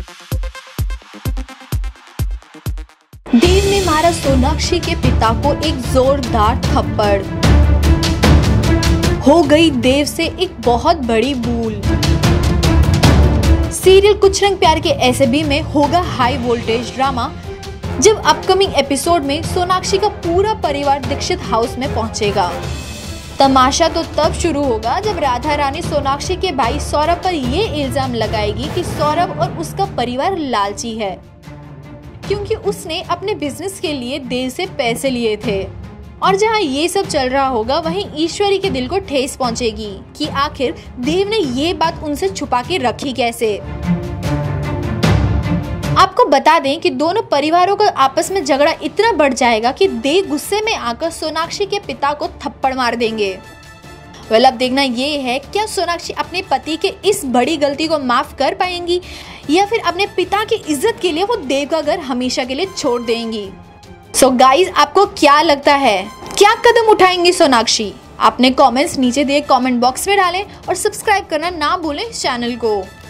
देव ने मारा सोनाक्षी के पिता को एक जोरदार थप्पड़। हो गई देव से एक बहुत बड़ी भूल। सीरियल कुछ रंग प्यार के ऐसे भी में होगा हाई वोल्टेज ड्रामा, जब अपकमिंग एपिसोड में सोनाक्षी का पूरा परिवार दीक्षित हाउस में पहुंचेगा। तमाशा तो तब शुरू होगा जब राधा रानी सोनाक्षी के भाई सौरभ पर ये इल्जाम लगाएगी कि सौरभ और उसका परिवार लालची है, क्योंकि उसने अपने बिजनेस के लिए देव से पैसे लिए थे। और जहां ये सब चल रहा होगा, वहीं ईश्वरी के दिल को ठेस पहुंचेगी कि आखिर देव ने ये बात उनसे छुपा के रखी कैसे। आपको बता दें कि दोनों परिवारों का आपस में झगड़ा इतना बढ़ जाएगा कि देव गुस्से में आकर सोनाक्षी के पिता को थप्पड़ मार देंगे। वेल, अब देखना ये है क्या सोनाक्षी अपने पति के इस बड़ी गलती को माफ कर पाएंगी या फिर अपने पिता की इज्जत के लिए वो देव का घर हमेशा के लिए छोड़ देंगी। सो गाइज, आपको क्या लगता है, क्या कदम उठाएंगी सोनाक्षी? अपने कमेंट्स नीचे दिए कमेंट बॉक्स में डालें और सब्सक्राइब करना ना भूलें इस चैनल को।